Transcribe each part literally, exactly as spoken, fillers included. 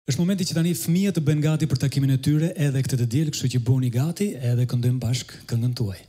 Është momenti që tani fëmijët të bëjnë gati për takimin e tyre edhe këtë të diel, kështu që bëuni gati edhe këndojmë bashkë këngën tuaj.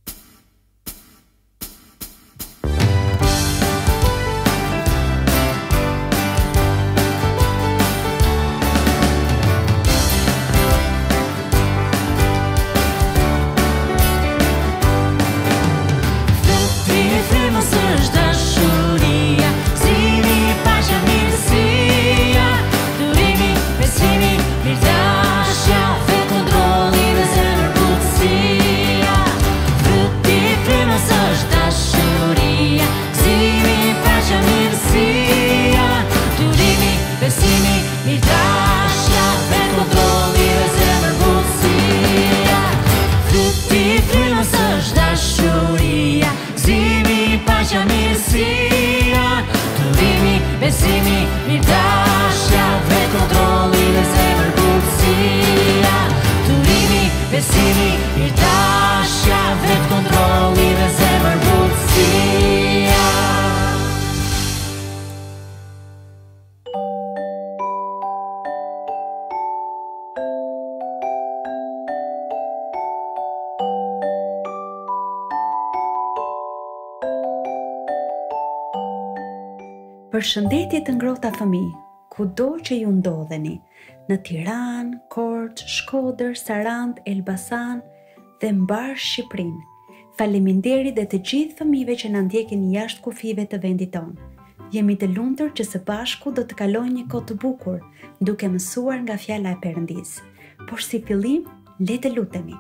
Përshëndetje të ngrohta fëmijë, kudo që ju ndodheni, në Tiranë, Korçë, Shkodër, Sarandë, Elbasan dhe mbar Shqipërinë. Faleminderit dhe të gjithë fëmijëve që na ndjekin jashtë kufive të vendit tonë. Jemi të lumtur që së bashku do të kalojmë një kohë të bukur, duke mësuar nga fjala e Perëndisë. Por si fillim, le të lutemi.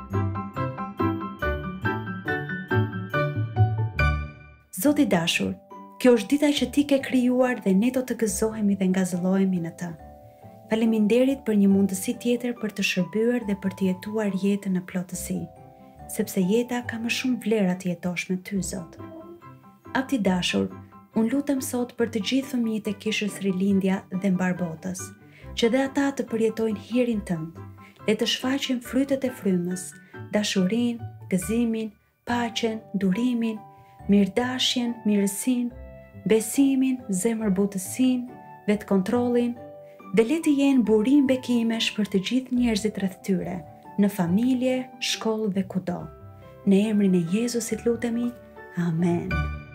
Zoti i dashur, kjo është dita që ti ke krijuar dhe ne do të gëzohemi dhe ngazëllohemi në të. Faleminderit për një mundësi tjetër për të shërbyer dhe për të jetuar jetën në plotësi, sepse jeta ka më shumë vlera të jetosh me ty, Zot. Ati dashur, unë lutem sot për të gjithë fëmijët e kishës Rilindja dhe mbar botës, që dhe ata të përjetojnë hirin tënd, dhe të shfaqin frytet e frymës, dashurinë, gëzimin, paqen, durimin, mirëdashjen, mirësinë, besimin, zemërbutësinë, vetkontrollin, dhe le të jenë burim bekimesh për të gjithë njerëzit rreth tyre, në familje, shkollë dhe kudo. Në emrin e Jezusit lutemi. Amen.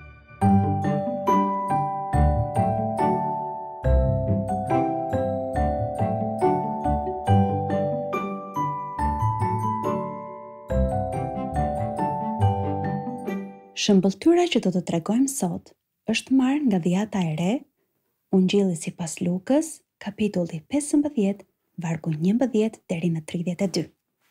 Shëmbëltyra që do të tregojmë sot është marrë nga Dhjata e Re, Ungjilli sipas Lukës, kapitulli pesëmbëdhjetë, vargu njëmbëdhjetë deri në tridhjetë e dy.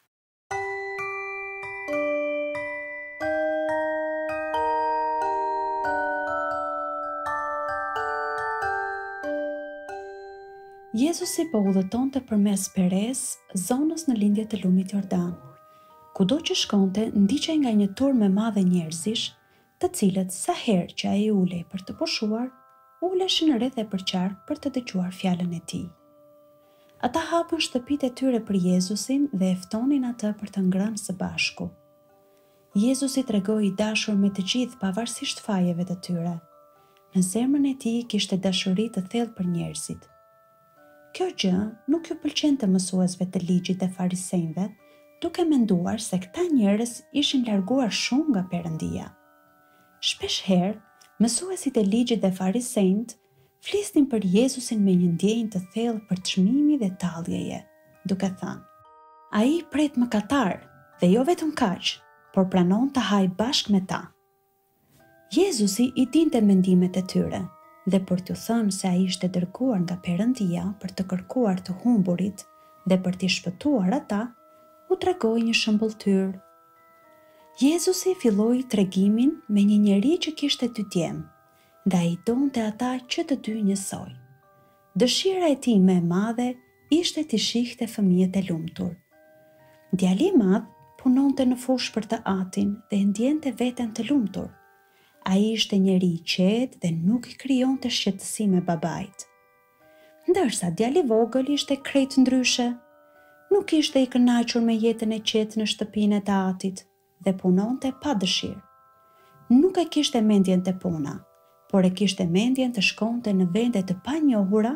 Jezusi po udhëtonte përmes Peres, zonës në lindje të lumit Jordan. Kudo që shkonte, ndiqej nga një turmë e madhe njerëzish, të cilët sa herë që ai ulej për të pushuar, uleshin rreth e përqark për të dëgjuar fjalën e tij. Ata hapën shtëpitë e tyre për Jezusin dhe e ftonin atë për të ngrënë së bashku. Jezusi tregoi i dashur me të gjithë pavarësisht fajeve të tyre. Në zemrën e tij kishte dashuri të thellë për njerëzit. Kjo gjë nuk ju pëlqente mësuesve të ligjit dhe farisejve, duke menduar se këta njerëz ishin larguar shumë nga Perëndia. Shpesh herë, mësuesit e ligjit dhe farisejt flisnin për Jezusin me një ndjenjë të thellë për çmimi dhe talljeje, duke thënë: ai pret mëkatar dhe jo vetëm kaq, por pranon të hajë bashkë me ta. Jezusi i dinte mendimet e tyre dhe për t'u thënë se ai ishte dërguar nga Perëndia për të kërkuar të humburit dhe për t'i shpëtuar ata, u tregoi një shëmbëltyrë. Jezusi filloi tregimin me një njeri që kishte dy djem, dhe ai donte ata që të dy njësoj. Dëshira e tij më e madhe ishte t'i shihte fëmijët e lumtur. Djali i madh punonte në fushë për të atin dhe ndjente veten të lumtur. Ai ishte njeri i qetë dhe nuk i krijonte shqetësi me babait. Ndërsa djali i vogël ishte krejt ndryshe. Nuk ishte i kënaqur me jetën e qetë në shtëpinë e të atit dhe punonte pa dëshirë. Nuk e kishte mendjen të puna, por e kishte mendjen të shkonte në vende të panjohura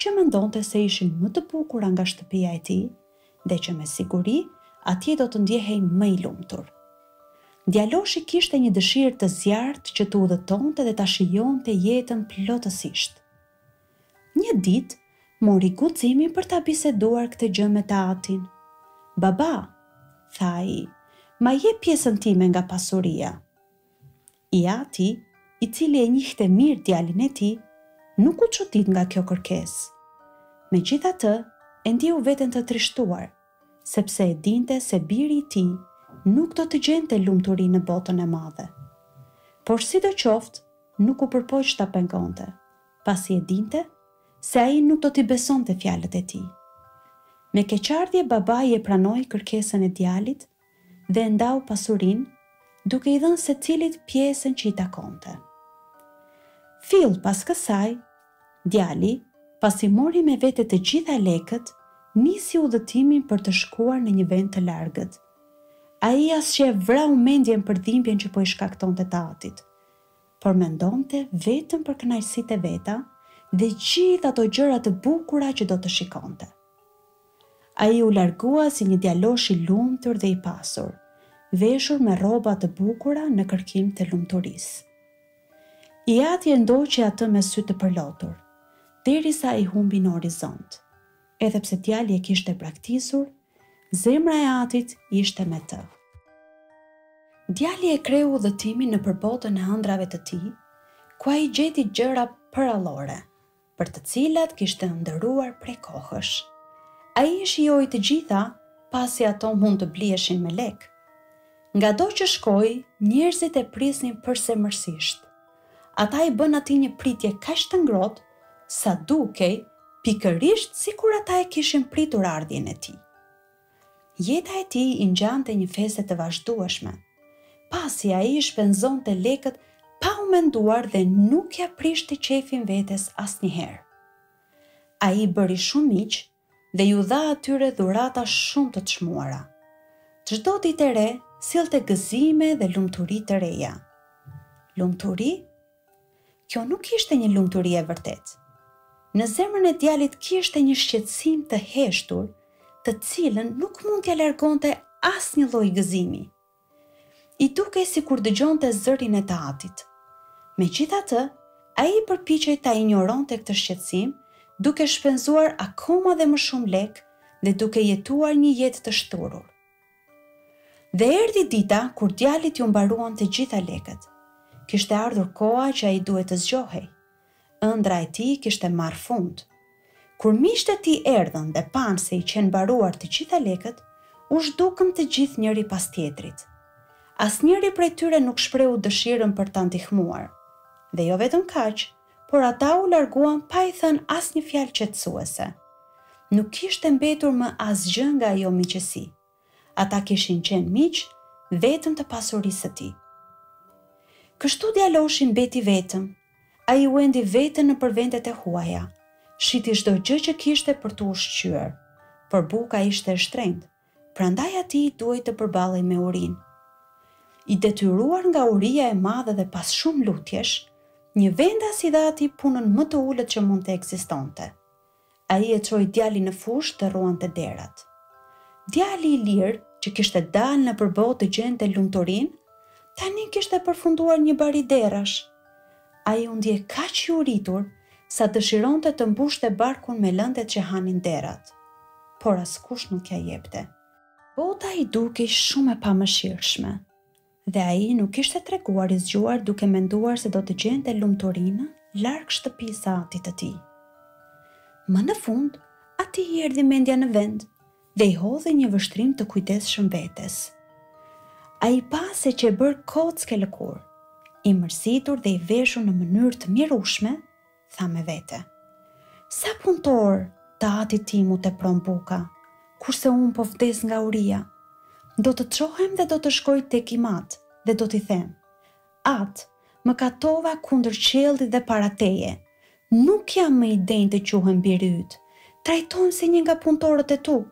që mendonte se ishin më të bukura nga shtëpia e tij dhe që me siguri atje do të ndjehej më i lumtur. Djaloshi kishte një dëshirë të zjarrt që të udhëtonte dhe ta shijonte jetën plotësisht. Një ditë mori guximin për ta biseduar këtë gjë me tatin. "Baba," tha ai, "ma jep pjesën time nga pasuria." I ati, i cili e njihte mirë djalin e tij, nuk u çudit nga kjo kërkesë. Megjithatë, e ndiu veten të trishtuar, sepse e dinte se biri i tij nuk do të gjente lumturi në botën e madhe. Por sidoqoftë, nuk u përpoq ta pengonte, pasi e dinte se ai nuk do t'i besonte fjalët e tij. Me keqardhje babai e pranoi kërkesën e djalit dhe e ndau pasurinë, duke i dhënë secilit pjesën që i takonte. Fill pas kësaj, djali, pasi mori me vete të gjitha lekët, nisi udhëtimin për të shkuar në një vend të largët. Ai as që e vrau mendjen për dhimbjen që po i shkaktonte tatit, por mendonte vetëm për kënaqësitë e veta dhe gjithë ato gjëra të bukura që do të shikonte. Ai u largua si një djalosh i lumtur dhe i pasur, veshur me rroba të bukura në kërkim të lumturisë. I ati e ndoqi atë me sy të përlotur, derisa i humbi në horizont. Edhe pse djali e kishte braktisur, zemra e atit ishte me të. Djali e kreu udhëtimin në përbotën e ëndrave të tij, ku ai gjeti gjëra parallore, për të cilat kishte ndëruar prej kohësh. Ai i shijoi të gjitha, pasi ato mund të bliheshin me lek. Ngado që shkoi, njerëzit e prisnin përsemërsisht. Ata i bën atij një pritje kaq të ngrohtë, sa dukej pikërisht sikur ata e kishin pritur ardhjen e tij. Jeta e tij i ngjante një feste të vazhdueshme, pasi ai i shpenzonte lekët pa u menduar dhe nuk ja prishte qefin vetes asnjëherë. Ai bëri shumë miq dhe ju dha atyre dhurata shumë të çmuara. Çdo ditë e re sillte gëzime dhe lumturi të reja. Lumturi? Kjo nuk ishte një lumturi e vërtetë. Në zemrën e djalit kishte një shqetësim të heshtur, të cilën nuk mund t'ja largonte asnjë lloj gëzimi. I dukej sikur dëgjonte zërin e të atit. Megjithatë, ai përpiqej ta injoronte këtë shqetësim, duke shpenzuar akoma dhe më shumë lek dhe duke jetuar një jetë të shturur. Dhe erdhi dita kur djalit ju mbaruan të gjitha lekët. Kishte ardhur koha që ai duhet të zgjohej. Ëndra e tij kishte marrë fund. Kur miqtë e tij erdhën dhe panë se i qenë mbaruar të gjitha lekët, u zhdukën të gjithë njëri pas tjetrit. Asnjëri prej tyre nuk shprehu dëshirën për ta ndihmuar. Dhe jo vetëm kaq, por ata u larguan pa i thënë asnjë fjalë qetësuese. Nuk kishte mbetur më asgjë nga ajo miqësi. Ata kishin qenë miq vetëm të pasurisë së tij. Kështu djaloshi mbeti vetëm. Ai u endi veten në përvendet e huaja, shiti çdo gjë që kishte për të ushqyer, por buka ishte e shtrenjtë, prandaj atij duhej të përballej me urinë. I detyruar nga uria e madhe dhe pas shumë lutjesh, një vendas i dha atij punën më të ulët që mund të ekzistonte. Ai e çoi djalin në fushë të ruante derat. Djali i lirë, që kishte dalë në përballë të gjente lumturinë, tani kishte përfunduar një bari derash. Ai u ndje kaq i uritur sa dëshironte të mbushte barkun me lëndet që hanin derat, por askush nuk ja jepte. Bota i dukej shumë e pamëshirshme, dhe ai nuk ishte treguar i zgjuar duke menduar se do të gjente lumturinë larg shtëpisë së atit të tij. Më në fund, atij i erdhi mendja në vend dhe i hodhi një vështrim të kujdesshëm vetes. Ai pa se që e bërë kocke lëkur, i mërsitur dhe i veshur në mënyrë të mjerueshme, tha me vete: "Sa punëtor të atit tim u tepron buka, kurse unë po vdes nga uria. Do të çohem dhe do të shkoj tek i mat dhe do t'i them: At, më katova kundër qiellit dhe para teje. Nuk jam më i denjë të quhem biri yt. Trajtohem si një nga punëtorët e tu."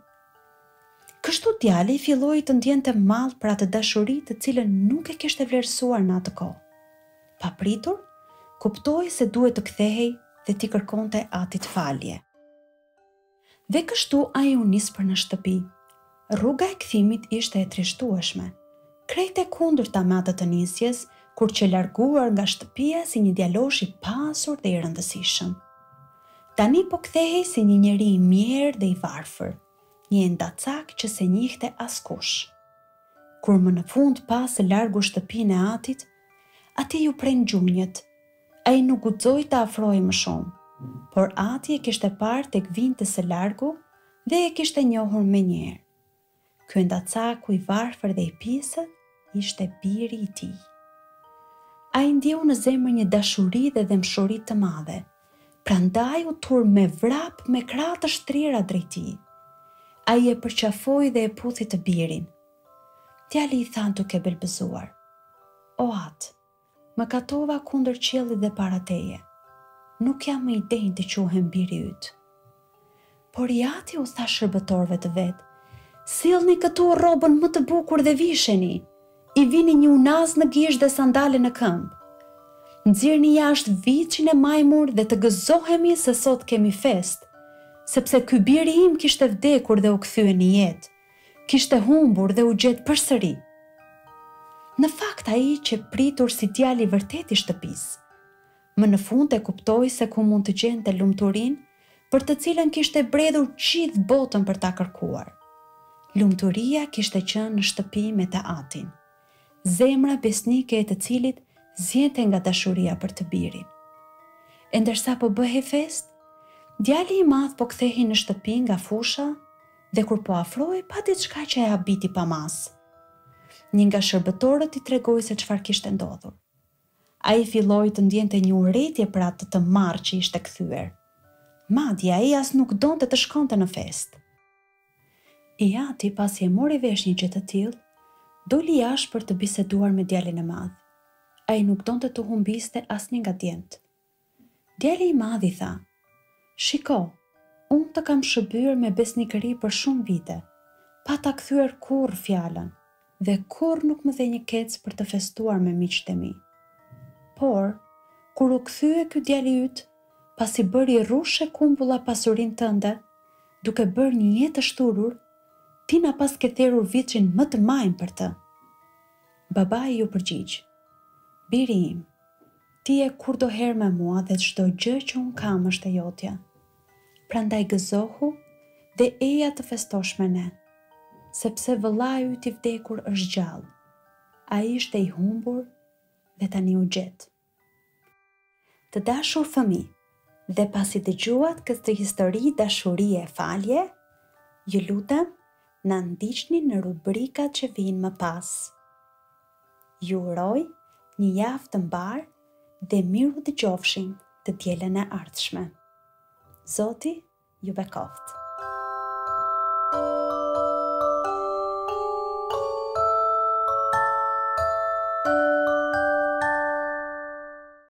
Kështu djali filloi të ndjente mall për atë dashuri të cilën nuk e kishte vlerësuar në atë kohë. Papritur, kuptoi se duhet të kthehej dhe t'i kërkonte atit falje. Dhe kështu ai u nis për në shtëpi. Rruga e kthimit ishte e trishtueshme. Krejt e kundërta me atë të nisjes, kur që larguar nga shtëpia si një djalosh i pasur dhe i rëndësishëm. Tani po kthehej si një njeri i mjerë dhe i varfër, një endacak që se njihte askush. Kur më në fund pa se largu shtëpinë e atit, ati ju pren gjunjët. Ai nuk guxoi të afrohej më shumë, por ati e kishte parë tek vinte së largu dhe e kishte njohur menjëherë. Ky endacaku i varfër dhe i pisët ishte biri i tij. Ai ndjeu në zemër një dashuri dhe dëmshuri të madhe, prandaj u tur me vrap me krah të shtrira drejt tij. Ai e përqafoi dhe e puthi të birin. Djali i than duke belbëzuar: "O Atë, më katova kundër qiellit dhe para teje. Nuk jam më i denjë të quhem biri yt." Por i Ati u tha shërbëtorëve të vet: "Sillni këtu rrobën më të bukur dhe visheni. I vini një unaz në gishtë dhe sandale në këmbë. Nxirrni jashtë viçin e majmur dhe të gëzohemi se sot kemi fest, sepse ky biri im kishte vdekur dhe u kthye në jetë, kishte humbur dhe u gjet përsëri." Në fakt ai që pritur si djali i vërtet i shtëpisë, më në fund e kuptoi se ku mund të gjente lumturinë për të cilën kishte bredhur gjithë botën për ta kërkuar. Lumturia kishte qenë në shtëpi me të Atin, zemra besnike e të cilit zjente nga dashuria për të birin. E ndërsa po bëhej fest, djali i madh po kthehej në shtëpi nga fusha dhe kur po afrohej pa diçka që e habiti pa mas. Një nga shërbëtorët i tregoi se çfarë kishte ndodhur. Ai filloi të ndjente një urrëtie për atë të marrë që ishte kthyer. Madje ai as nuk donte të shkonte në fest. I Ati pasi e mori vesh një gjë të tillë, doli jashtë për të biseduar me djalin e madh. Ai nuk donte të humbiste asnjë nga djemtë. Djali i madh i tha: "Shiko, unë të kam shërbyer me besnikëri për shumë vite, pa ta kthyer kurrë fjalën, dhe kurrë nuk më dhe një kec për të festuar me miqtë e mi. Por, kur u kthye ky djali yt, pasi bëri rrushe kumpulla pasurinë tënde, duke bërë një jetë të shturur, ti na pas ke therrur viçin më të majm për të." Babai ju përgjigj: "Biri im, ti je kurdoherë me mua dhe çdo gjë që un kam është e jotja. Prandaj gëzohu dhe eja të festosh me ne, sepse vëllai yt i vdekur është gjallë. Ai ishte i humbur dhe tani u gjet." Të dashur fëmijë, dhe pasi dëgjuat këtë histori dashurie e falje, ju lutem na ndiqni në rubrikat që vijnë më pas. Ju uroj një javë të mbarë dhe miru dëgjofshin të dielën e ardhshme. Zoti ju bekoft.